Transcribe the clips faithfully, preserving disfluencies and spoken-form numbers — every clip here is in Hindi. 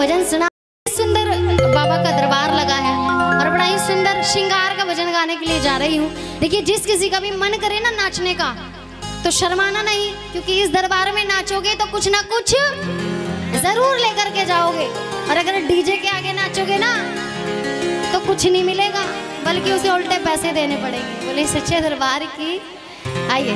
भजन सुना। सुंदर बाबा का दरबार लगा है और बड़ा ही सुंदर श्रृंगार का भजन गाने के लिए जा रही हूँ। देखिए, जिस किसी का भी मन करे ना नाचने का तो शर्माना नहीं, क्योंकि इस दरबार में नाचोगे तो कुछ ना कुछ जरूर लेकर के जाओगे। और अगर डीजे के आगे नाचोगे ना तो कुछ नहीं मिलेगा, बल्कि उसे उल्टे पैसे देने पड़ेंगे। बोले सच्चे दरबार की। आइए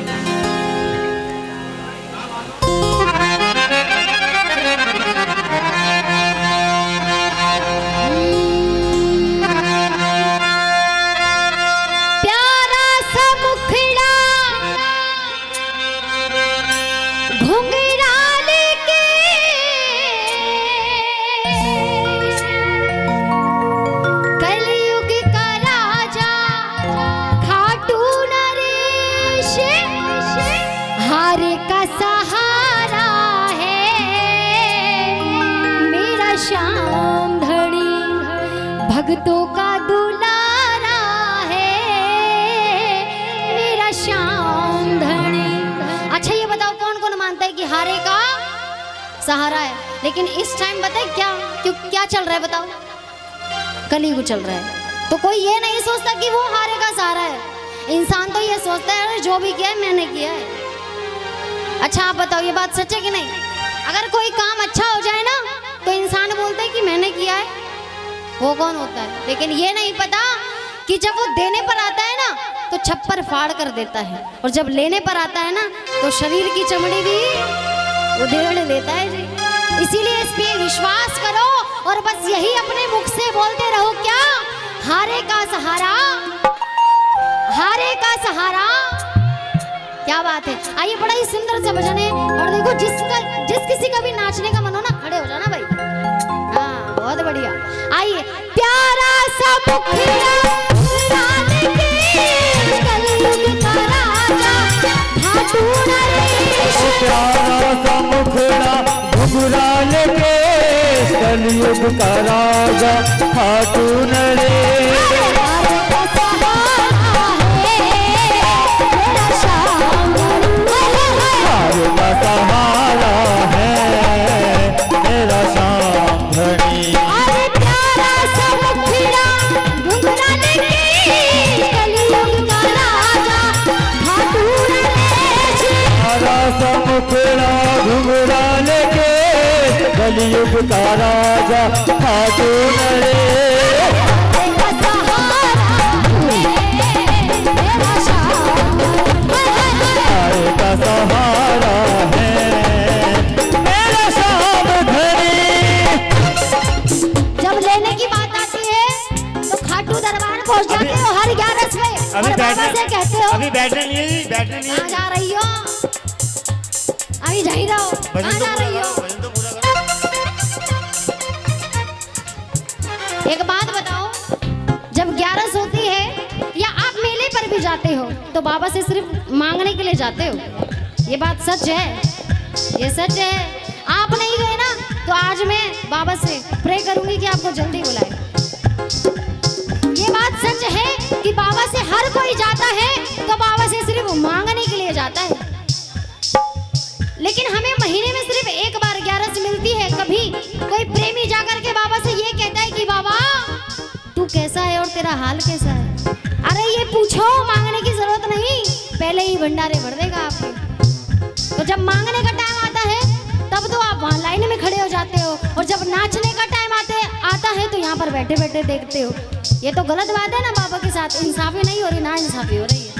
भक्तों का दुलारा है मेरा श्याम धनी। अच्छा ये बताओ कौन कौन मानता है कि हारे का सहारा है? लेकिन इस टाइम बताए क्या क्यों क्या चल रहा है बताओ? कलयुग चल रहा है, तो कोई ये नहीं सोचता कि वो हारे का सहारा है। इंसान तो ये सोचता है जो भी किया है मैंने किया है। अच्छा आप बताओ ये बात सच है कि नहीं? अगर कोई काम अच्छा हो जाए ना तो इंसान बोलता है कि मैंने किया है, वो कौन होता है? लेकिन ये नहीं पता कि जब वो देने पर आता है ना तो छप्पर फाड़ कर देता है, और जब लेने पर आता है ना तो शरीर की चमड़ी भी उधेड़ लेता है जी। इसीलिए इस पे विश्वास करो और बस यही अपने मुख से बोलते रहो, क्या हारे का सहारा, हारे का सहारा। क्या बात है। आइए बड़ा ही सुंदर सा भजन है, और देखो जिसका जिस किसी का भी नाचने का मन हो ना खड़े हो जाना भाई। हाँ बहुत बढ़िया। आइए प्यारा सा मुखड़ा कलयुग का राजा खाटू नरेश, प्यारा सा मुखड़ा घुघरा लेके कलयुग का राजा खाटू नरेश। सहारा है मेरा श्याम धनी। अरे प्यारा सा मुखड़ा घुघरा लेके कलयुग का राजा खाटू नरेश, प्यारा सा मुखड़ा घुघरा लेके कलयुग का राजा खाटू नरेश। का सहारा है मेरा श्याम धनी। जब लेने की बात आती है तो खाटू दरबार पहुंच जाते हो हर ग्यारह में, और बाबा से कहते हो अभी बैठने नहीं है जी, बैठने नहीं है। कहाँ जा रही हो? अभी जा ही रहो, कहाँ जा रही हो? एक बात बताओ, जब ग्यारह होती है या आप मेले पर भी जाते हो तो बाबा से सिर्फ मांगने के लिए जाते हो? ये बात सच है, ये सच है। आप नहीं गए ना तो आज मैं बाबा से प्रे करूंगी कि आपको जल्दी बुलाए। ये बात सच है कि बाबा से हर कोई जाता है तो बाबा से सिर्फ मांगने के लिए जाता है, लेकिन हमें महीने में सिर्फ एक बार ग्यारस मिलती है। कभी कोई प्रेमी जाकर के बाबा से ये कहता है कि बाबा तू कैसा है और तेरा हाल कैसा है? अरे ये पूछो, मांगने की जरूरत नहीं, पहले ही भंडारे भर देगा आपके। तो जब मांगने का टाइम आता है तब तो आप वहाँ लाइन में खड़े हो जाते हो, और जब नाचने का टाइम आते आता है तो यहाँ पर बैठे बैठे देखते हो। ये तो गलत बात है ना, बाबा के साथ इंसाफी नहीं हो रही, ना इंसाफी हो रही है।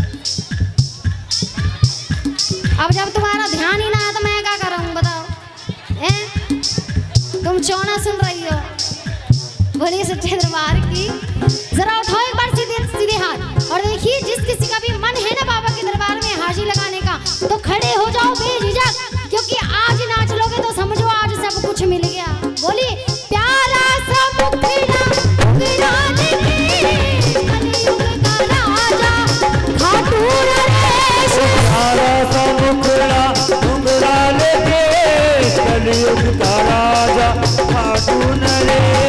अब जब तुम्हारा ध्यान ही ना आया तो मैं क्या कर रहा हूँ बताओ? ए? तुम चौना सुन रही हो? बोलिए सच्चे दरबार की। जरा उठाओ एक बार सीधे सीधे हाथ और देखिए, जिस किसी का भी मन है ना बाबा के दरबार में हाजिरी लगाने का तो खड़े हो जाओ बेझिझक, क्योंकि आज नाच लोगे तो समझो आज सब कुछ मिल गया। बोलिए प्यारा सा मुखड़ा घुघरा लेके कलयुग का राजा खाटू नरेश, प्यारा सा मुखड़ा घुघरा लेके कलयुग का राजा खाटू नरेश।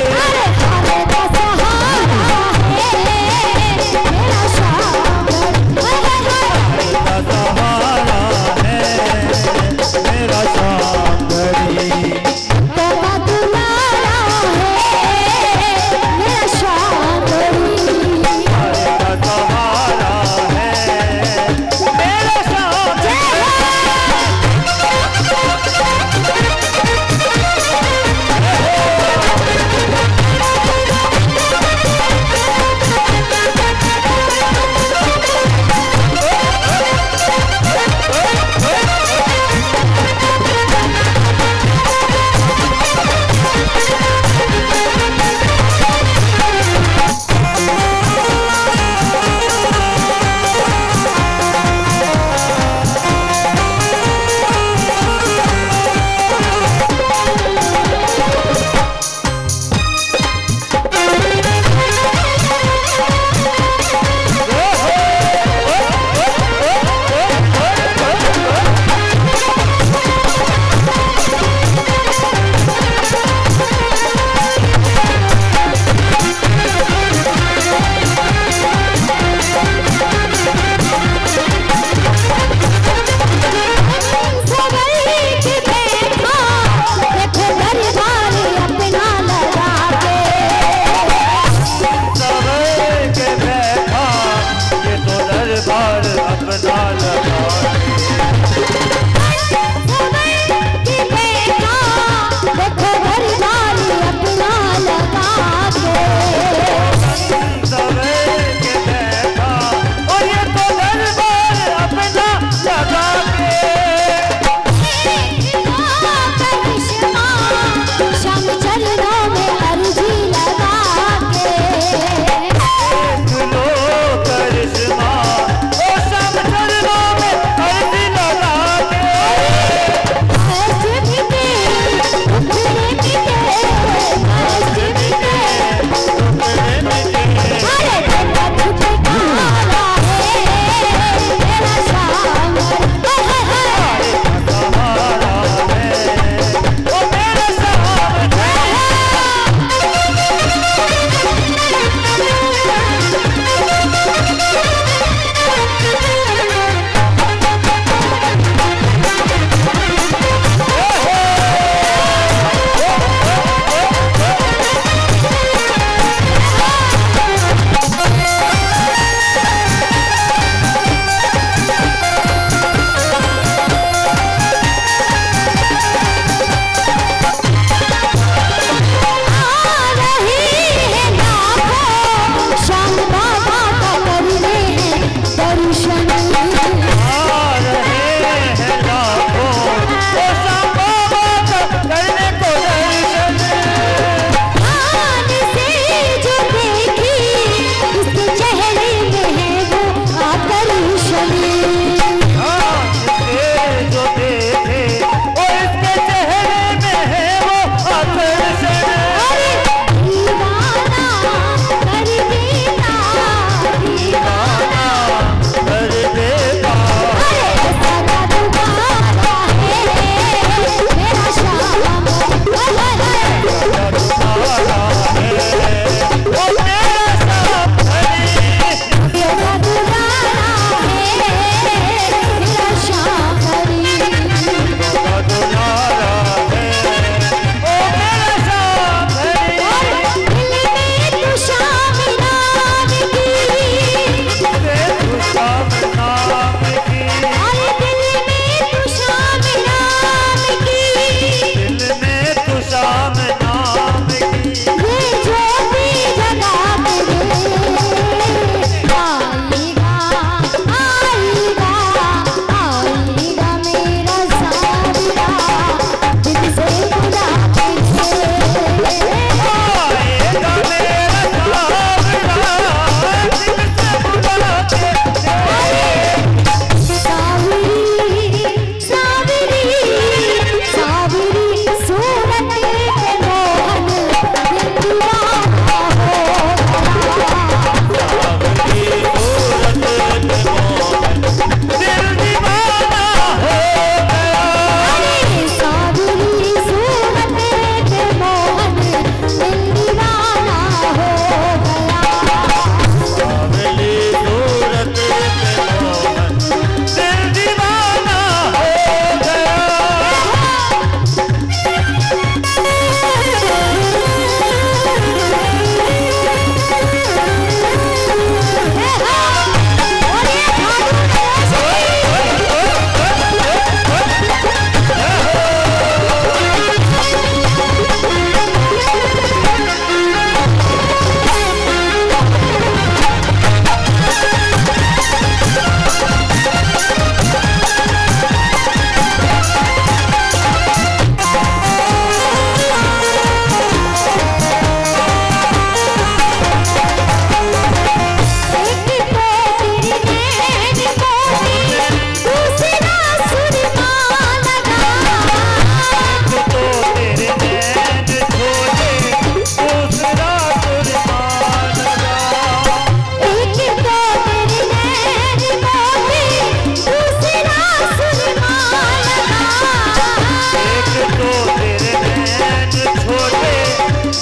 मेरा श्याम धनी।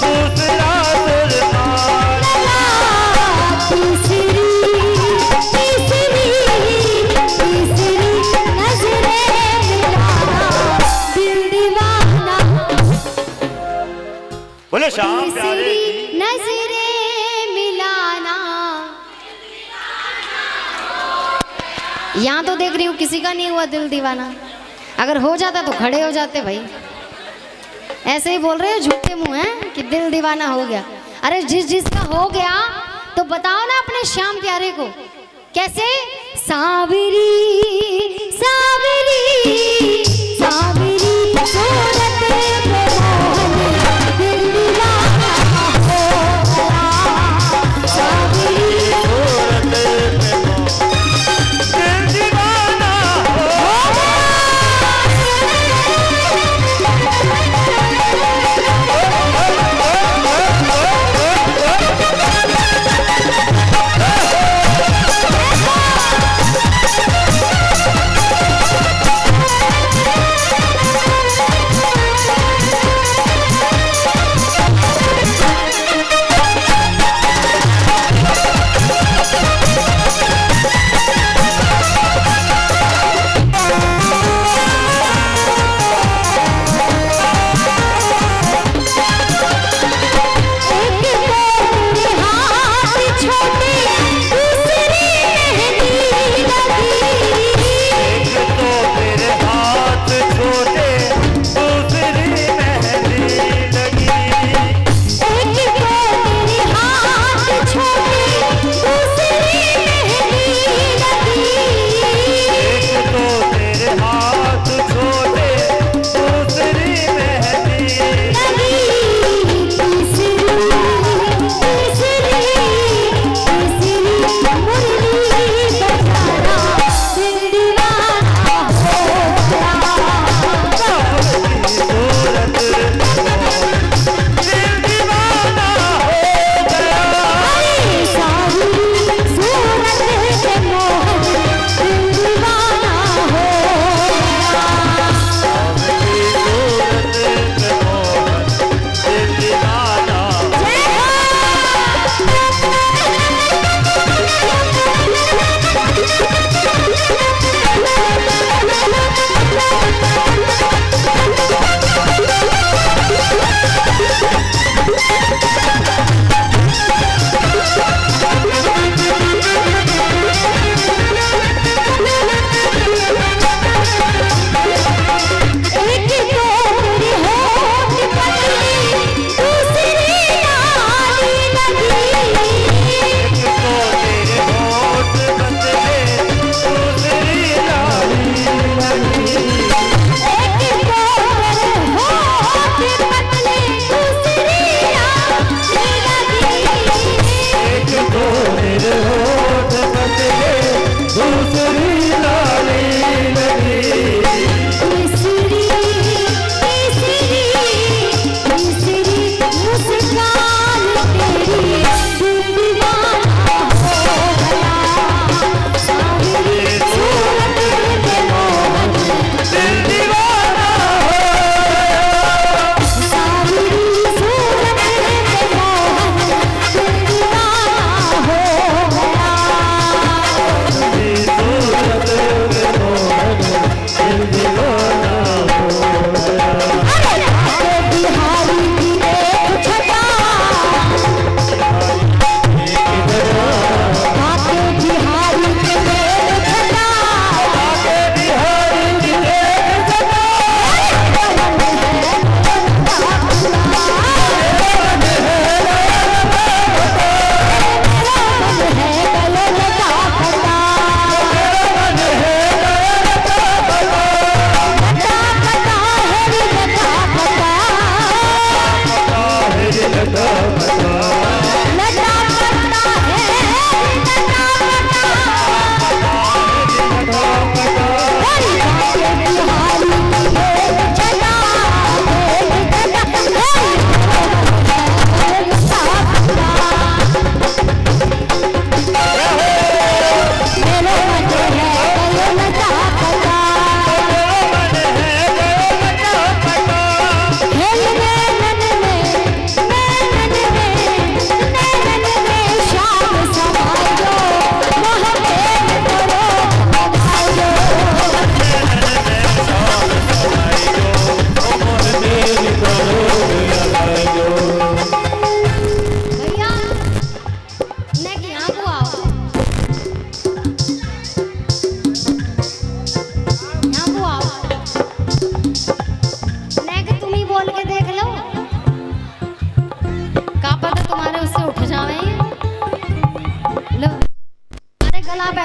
दूसरा सुरमाल। तीसरी तीसरी तीसरी नजरे मिलाना दिल दीवाना। बोले शाम प्यारे तीसरी की। नजरे मिलाना। यहाँ तो देख रही हूँ किसी का नहीं हुआ दिल दीवाना। अगर हो जाता तो खड़े हो जाते भाई। ऐसे ही बोल रहे हो झूठे मुंह हैं कि दिल दीवाना हो गया। अरे जिस जिसका हो गया तो बताओ ना अपने श्याम प्यारे को कैसे। सावरी सावरी सावरी सूरत पे मोहन दिल दीवाना हो गया। सावरी सूरत पे मोहन दिल दीवाना हो गया।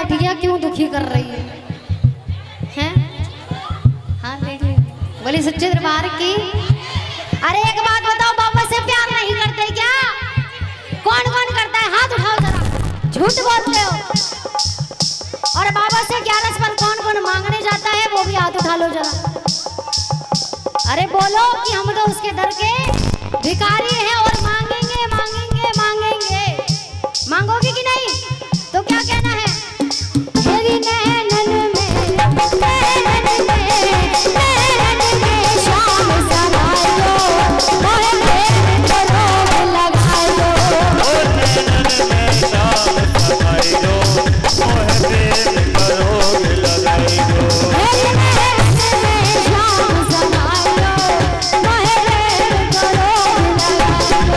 बैठ गया, क्यों दुखी कर रही है हैं? हाँ देख ली बोली सच्चे दरबार की। अरे एक बात बताओ, बाबा से प्यार नहीं करते क्या? कौन कौन करता है? हाथ उठाओ जरा, झूठ बोलते हो। और बाबा से ग्यारह पर कौन कौन मांगने जाता है, वो भी हाथ उठा लो जरा। अरे बोलो कि हम तो उसके दर के भिखारी हैं और मांगेंगे मांगेंगे मांगेंगे। मांगोगे कि नहीं? तो क्या कहना है? तेरी नैनन में नैनन में नैनन में शाम समायो, मोहे प्रेम को रोग लगायो। ओ नैनन में शाम समायो, मोहे प्रेम को रोग लगायो। तेरी नैनन में शाम समायो, मोहे प्रेम को रोग लगायो।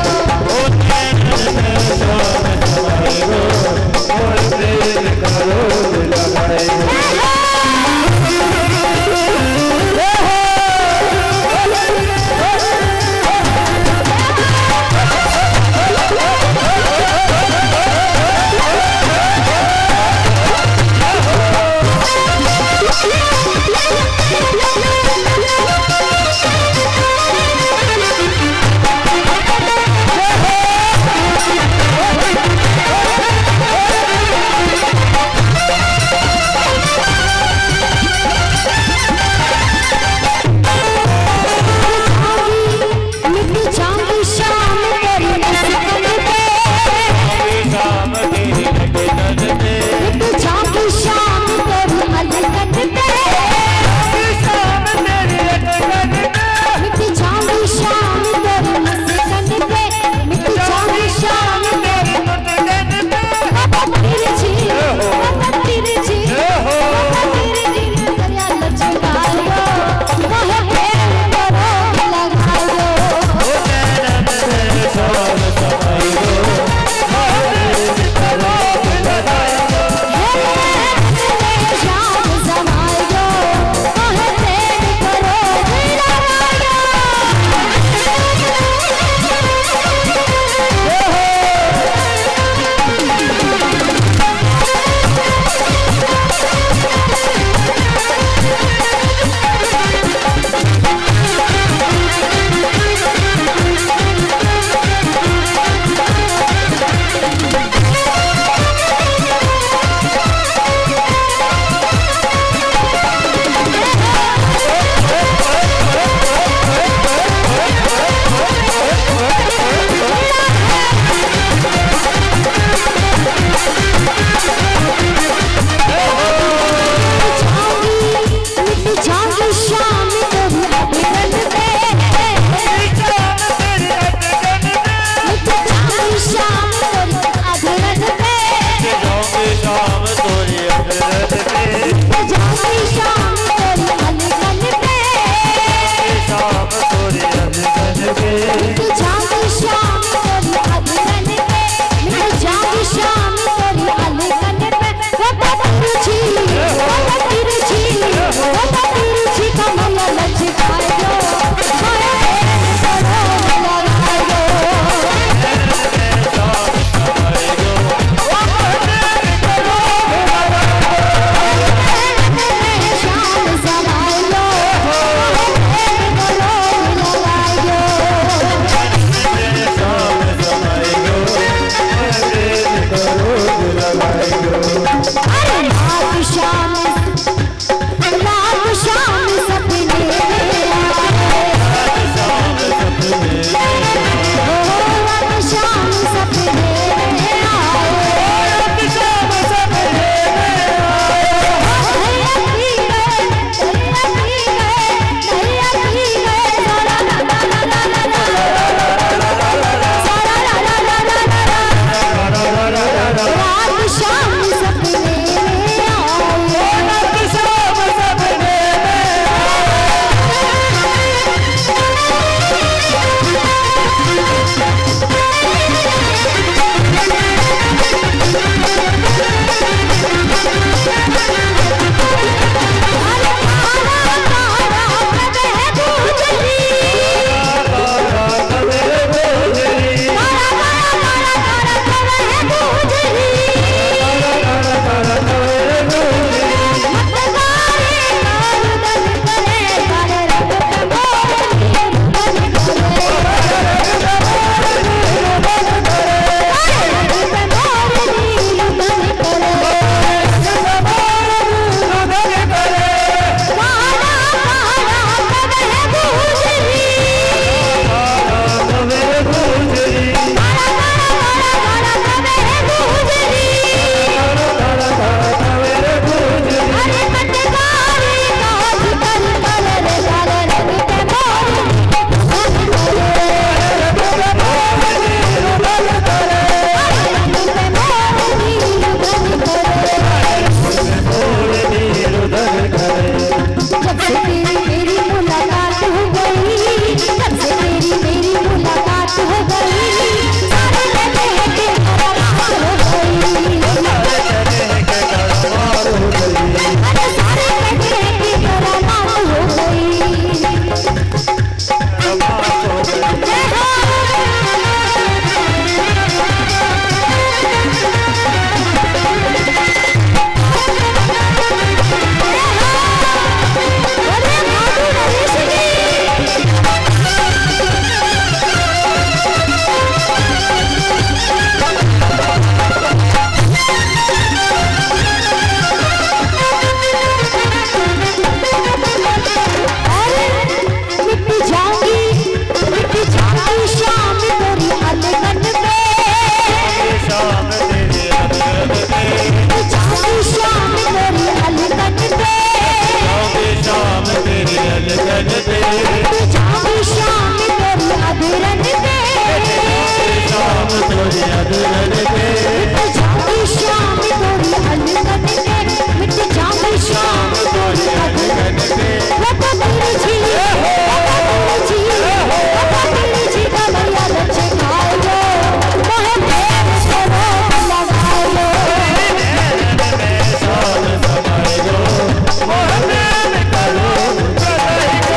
अलगन पे, मिट जाऊंगी शाम तोरी अलगन पे, मिट जाऊंगी शाम तोरी अलगन पे। वो तो तेरी जी, वो तो तेरी जी, वो तो तेरी जी का भैया बच्चे खाए लो, मोहे प्रेम से रोक लगाए लो। नैनन में साल समाए लो, मोह प्रेम का रोग लगाए लो।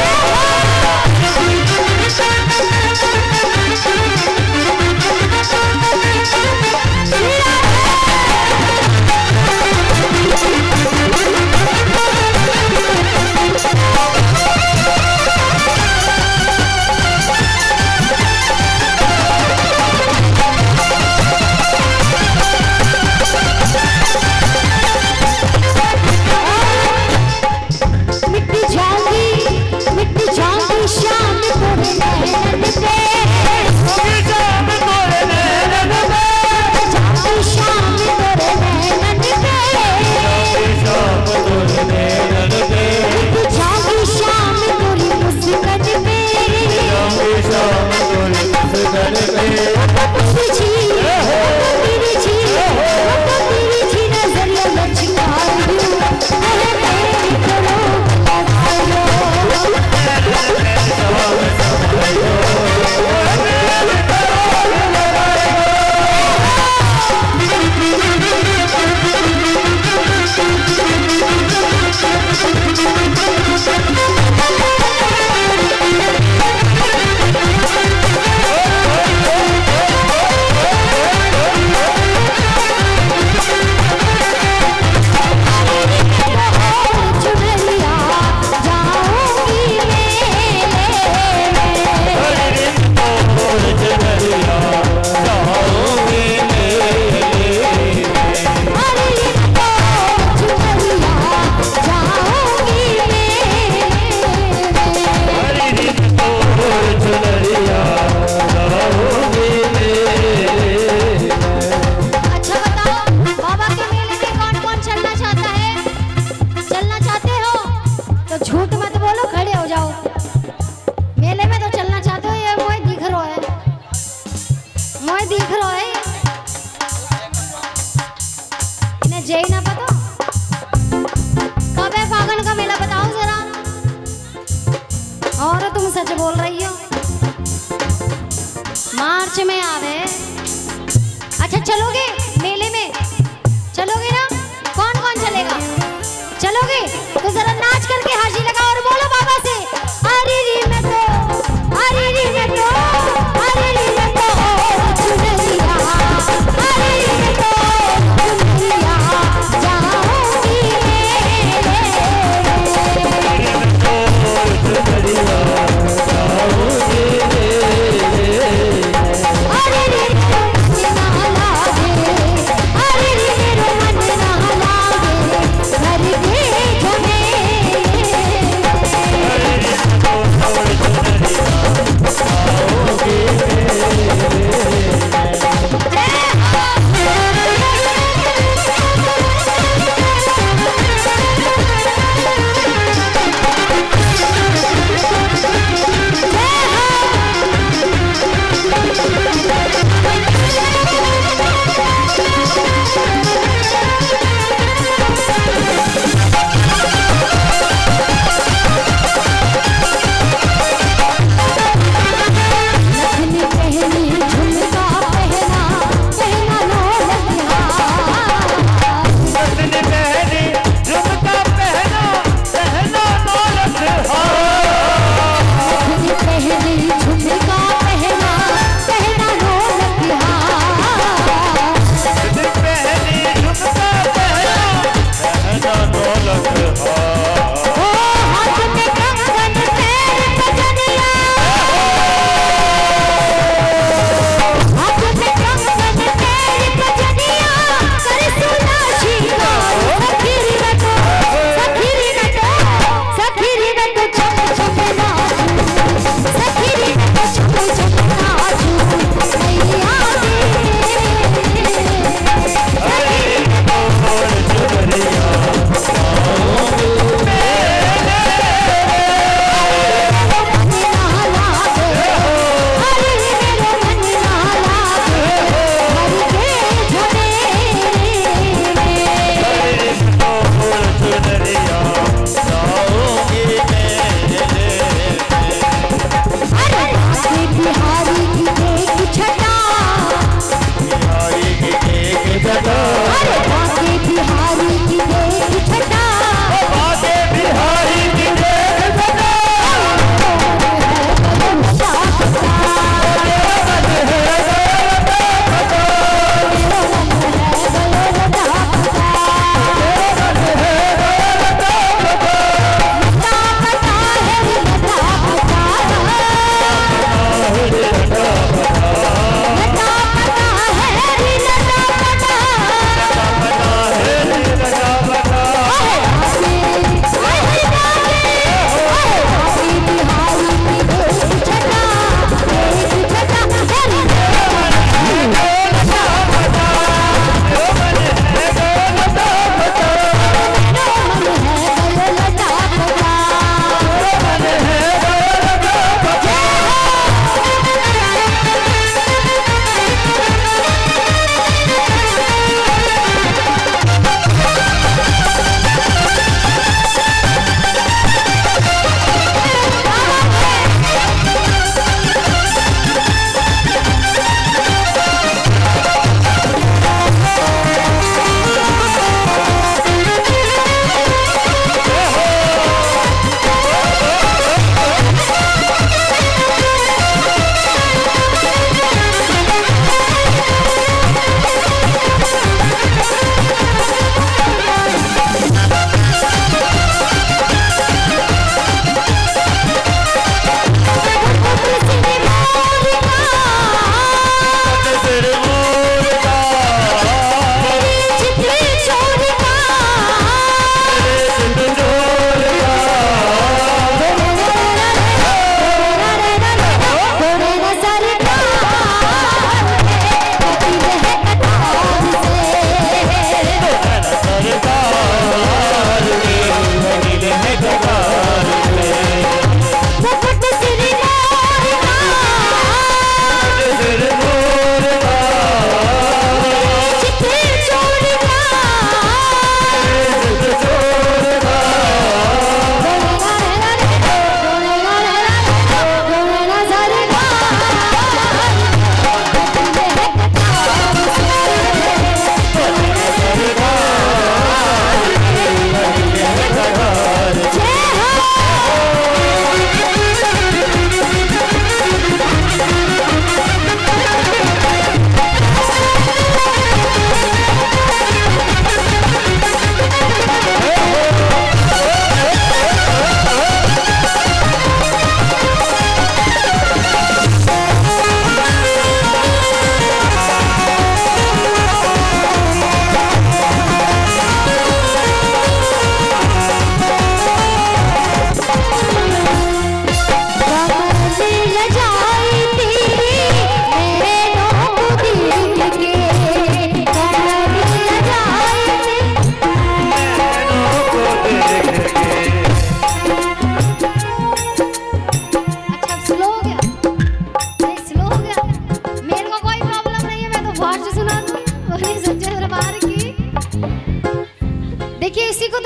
मिट जाऊंगी, मिट जाऊंगी शाम तोरे नैनन पे, शाम तोरे नैनन पे, जाऊंगी शाम तोरे नैनन पे, शाम तोरे नैनन पे, मिट जाऊंगी शाम तोरी मुस्कान पे, जाऊंगी शाम तोरे मुस्कान पे। वो तो तेरी जी, वो तो तेरी जी, वो तो तेरी जी नजरिया लचकाए लो, मोहे प्रेम करो लगाए लो। नैनन में साल समाए लो, मोह प्रेम का रोग लगाए लो। चुनरिया जाऊंगी अच्छा बताओ, बाबा के मेले में कौन कौन चलना चाहता है? चलना चाहते हो तो झूठ मत बोलो, खड़े हो जाओ। मेले में तो चलना चाहते हो, ये मोए दिख रहा है, मोए दिख रहा है। इन्हें जय ना पता कब है फागुन का मेला, बताओ जरा। और तुम सच बोल रही हो, मार्च में आवे। अच्छा चलोगे मेले में, चलोगे ना? कौन कौन चलेगा? चलोगे तो जरा नाच करके हाजी लगाओ और बोलो बाबा से, अरे री मैं तो, अरे री मैं तो, अरे री मैं तो चुनरिया, अरे री मैं तो चुनरिया जाऊंगी अरे रे मन ना लागे, अरे रे मेरो मन ना लागे, घर के झमेले।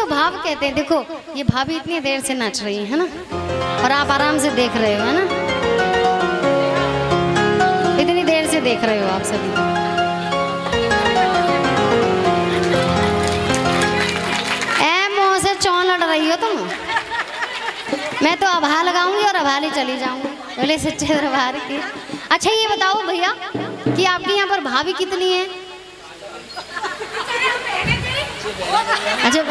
तो भाव कहते हैं। देखो ये भाभी इतनी देर से नाच रही है ना, और आप आराम से देख रहे हो, है ना, इतनी देर से देख रहे हो आप सभी। ए मुंह से चौं लड़ रही हो तुम। मैं तो आभा लगाऊंगी और आभा ही चली जाऊंगी, बोले सच्चे दरबार की। अच्छा ये बताओ भैया कि आपके यहाँ पर भाभी कितनी है? अच्छा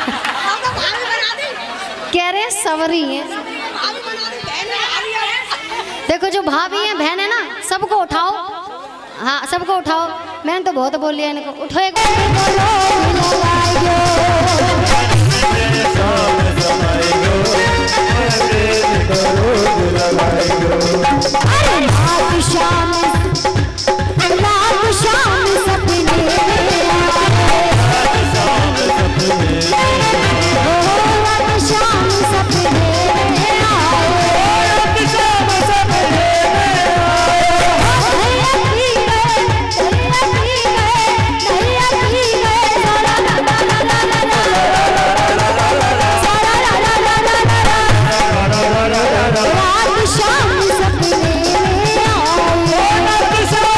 कह रहे हैं सवरी है। देखो जो भाभी है बहन है ना, सबको उठाओ, हाँ सबको उठाओ। मैंने तो बहुत बोल लिया इनको, उठो एक शाम सपने में आओ।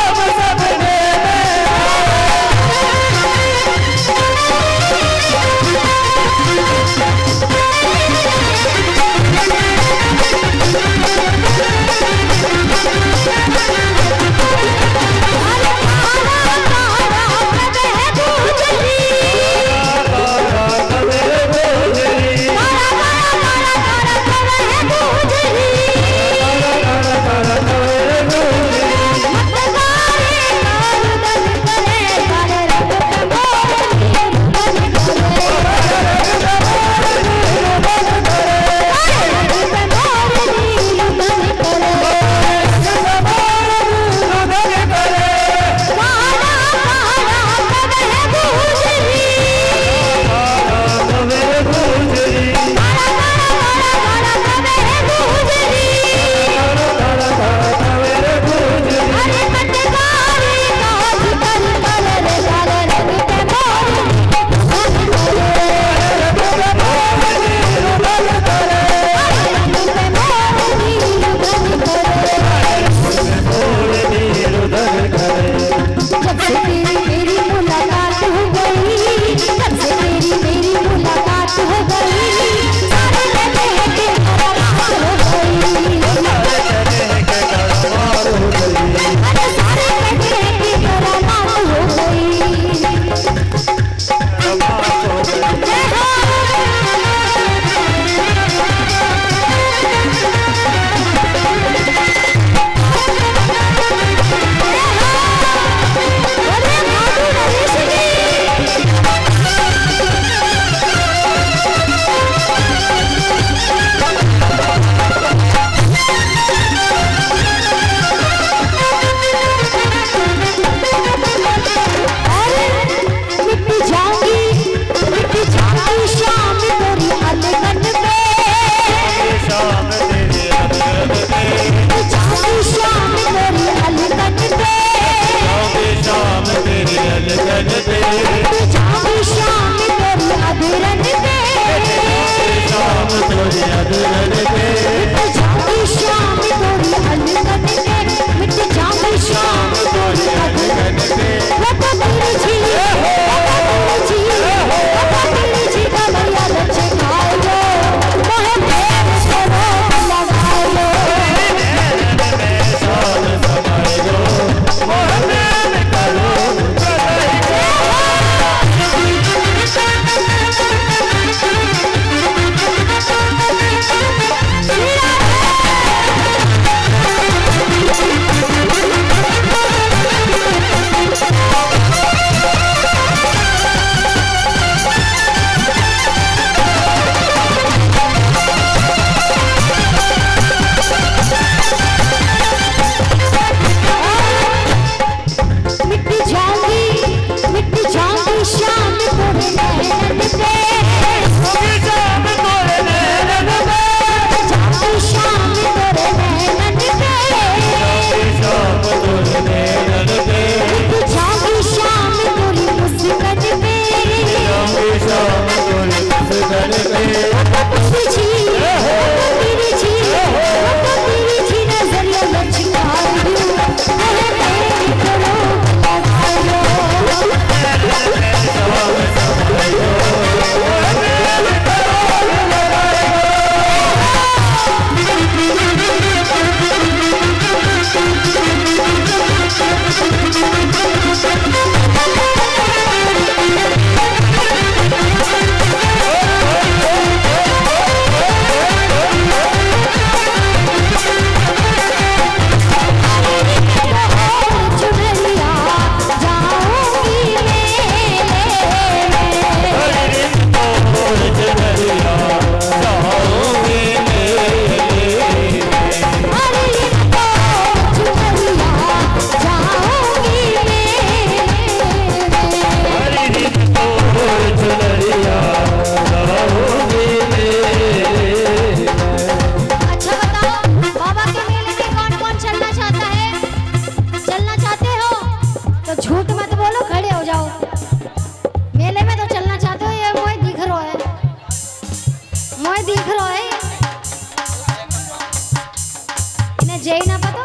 जय ना पता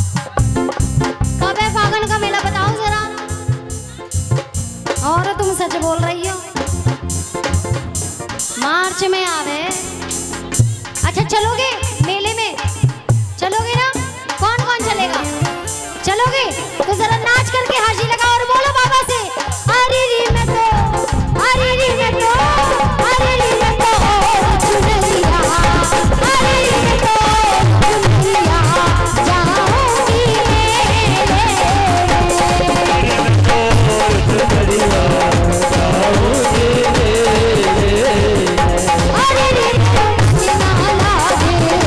कब है फागुन का मेला बताओ जरा। और तुम सच बोल रही हो, मार्च में आवे। अच्छा चलोगे मेले में, चलोगे ना? कौन कौन चलेगा? चलोगे तो जरा नाच करके हाजी लगाओ और बोलो बाबा से अरे री मैं तो अरे री मैं तो अरे री मैं तो चुनरिया अरे री मैं तो चुनरिया जाऊंगी मेले अरे री तो नाला दे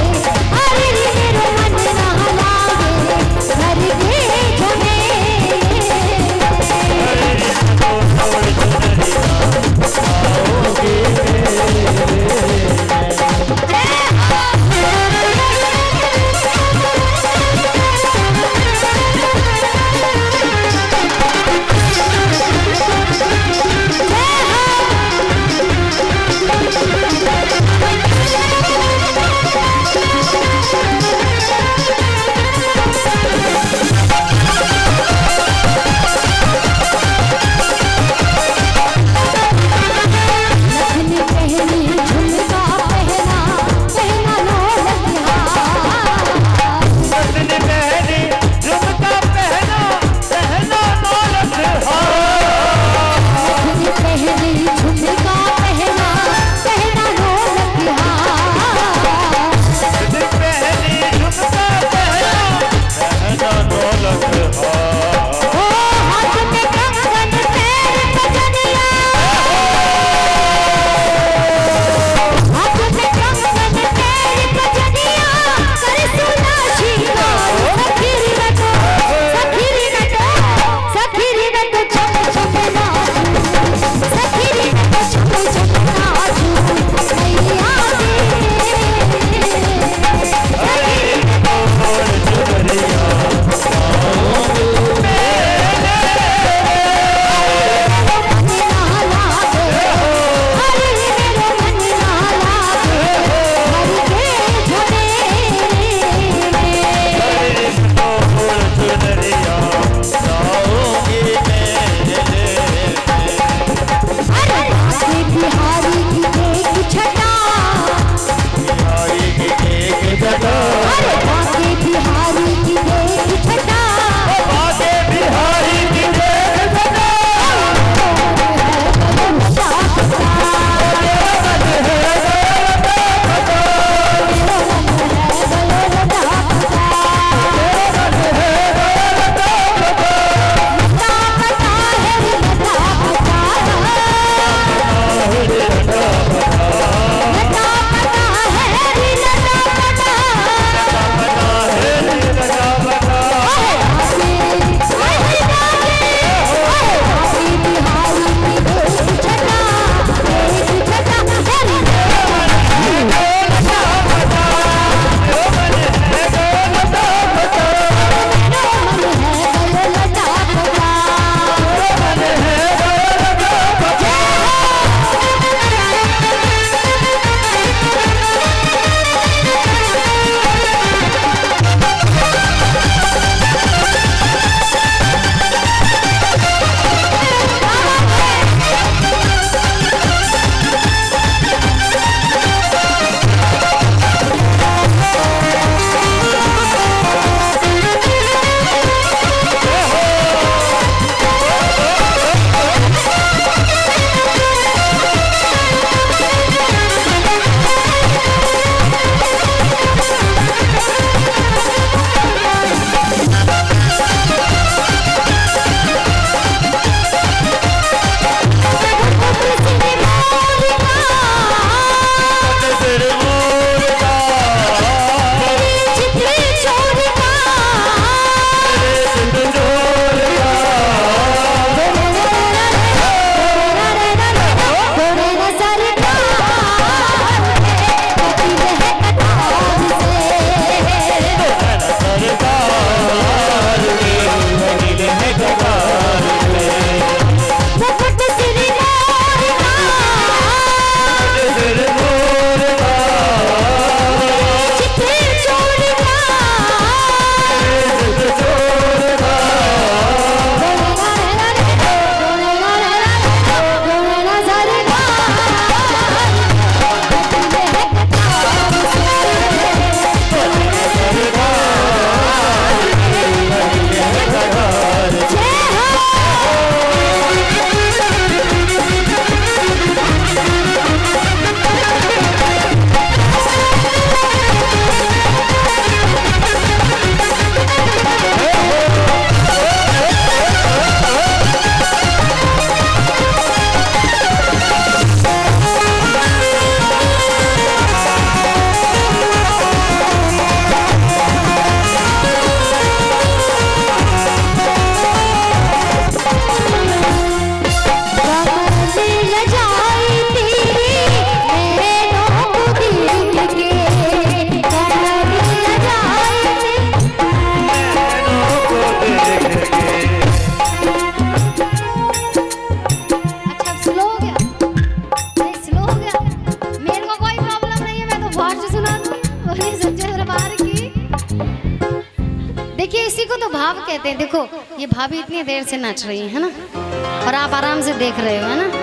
देते हैं। देखो ये भाभी इतनी देर से नाच रही है ना, और आप आराम से देख रहे हो, है ना,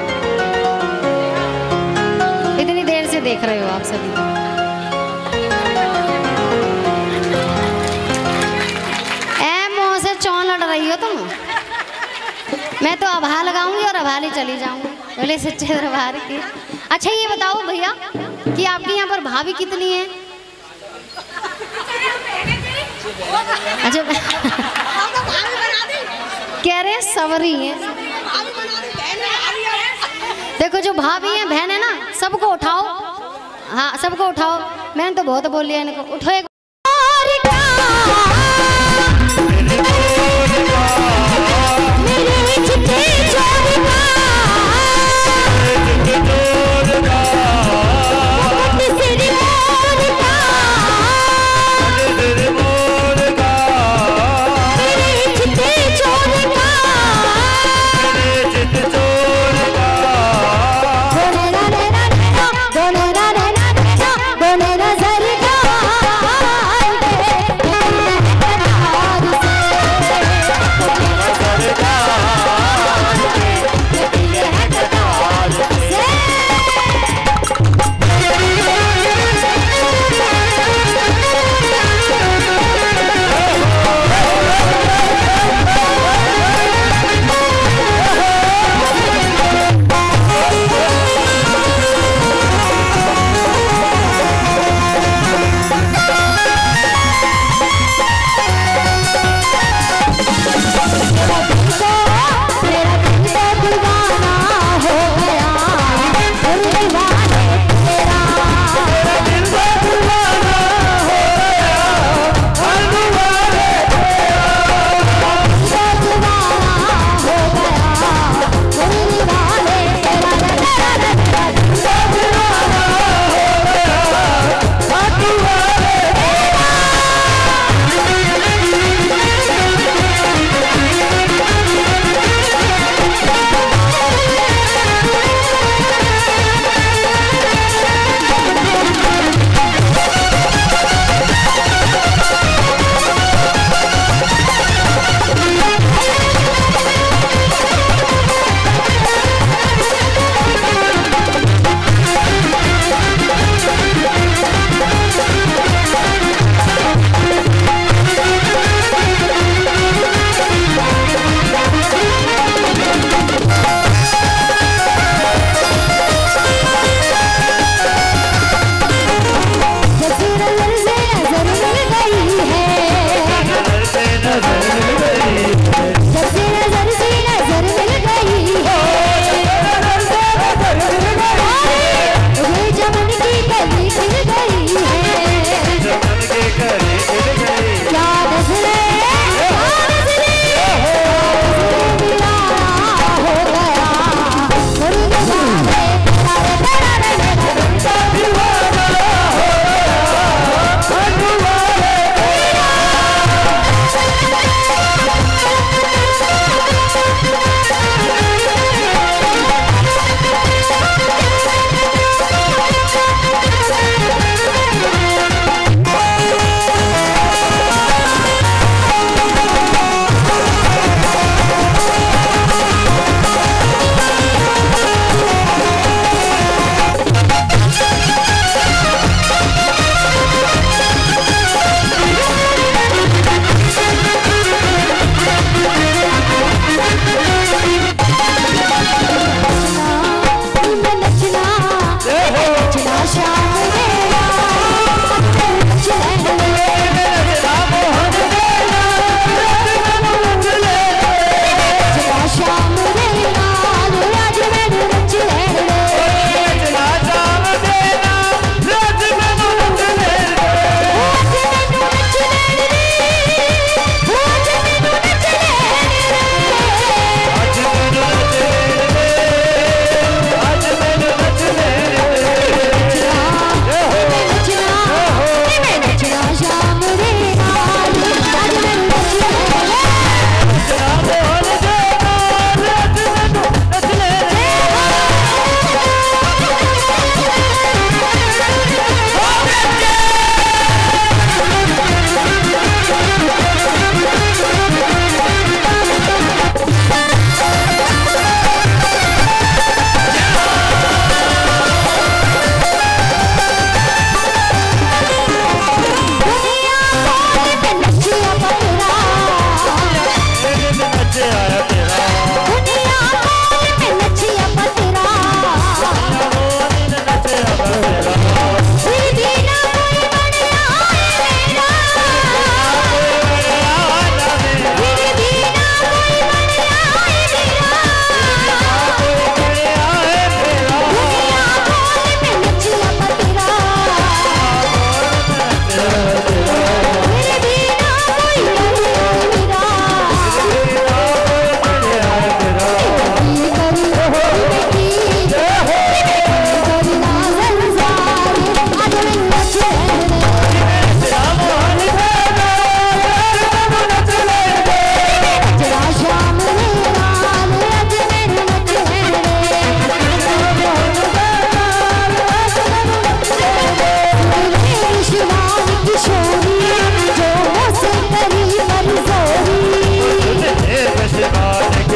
इतनी देर से देख रहे हो आप सभी। ए मुंह से चौं लड़ रही हो तुम। मैं तो आभा लगाऊंगी और आभाली चली जाऊंगी, बोले सच्चे दरबार की। अच्छा ये बताओ भैया कि आपके यहाँ पर भाभी कितनी है? अच्छा कह रहे हैं सवरी है। देखो जो भाभी है बहन है ना, सबको उठाओ, हाँ सबको उठाओ। मैंने तो बहुत बोल लिया इनको, उठो एक।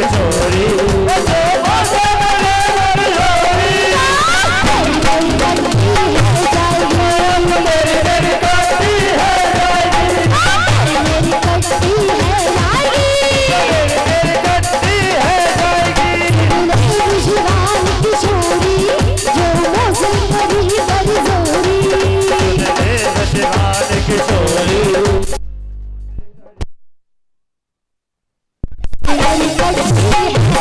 किशोरी किशोरी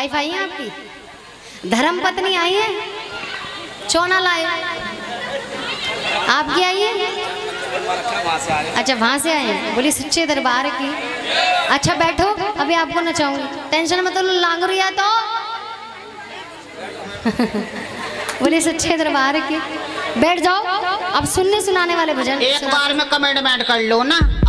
वाइफ आई है आपकी, धर्म पत्नी आई है, चोना लाए आपकी आई है। अच्छा वहां से आए हैं, बोली सच्चे दरबार की। अच्छा बैठो, अभी आपको नचाऊंगी, टेंशन मत लो, लांग रही है तो बोले सच्चे दरबार की। बैठ जाओ, अब सुनने सुनाने वाले भजन एक बार में कमेंटमेंट कर लो ना।